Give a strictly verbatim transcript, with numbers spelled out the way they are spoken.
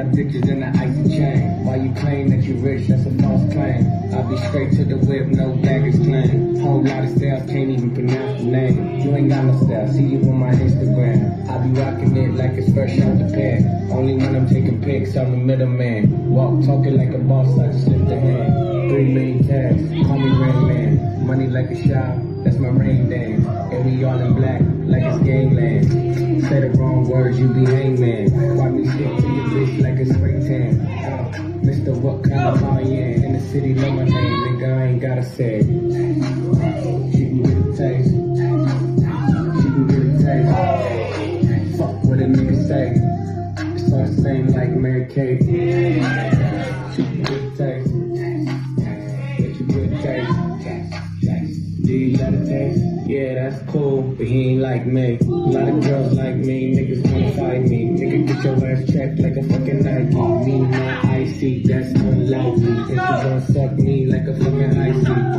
bitches in the icy chain. Why you claim that you rich, that's a false claim. I'll be straight to the whip, no baggage claim. Whole lot of sales, can't even pronounce the name. You ain't got no style, see you on my Instagram. I be rocking it like it's fresh out the pan. Only when I'm taking pics, I'm the middleman. Walk talking like a boss, I just lift a hand. Three million tags, call me Rain Man. Money like a shower, that's my rain dance. And we all in black, like it's gangland. Say the wrong words, you be hangman. Why me stick to your bitch like it's spray tan? Uh, Mister What kind of car you in? In the city, know my name, nigga, I ain't gotta say it. She can get a taste. She can get a taste. Fuck what a nigga say. It's all the same like Mary Kate. She can get a taste. Get you good taste. Do you got a taste? Yeah, that's cool, but he ain't like me. A lot of girls like me, niggas wanna fight me. Nigga, get your ass checked like a fucking Nike. Me not icy, that's unlikely. And she gon' suck me like a fucking icy.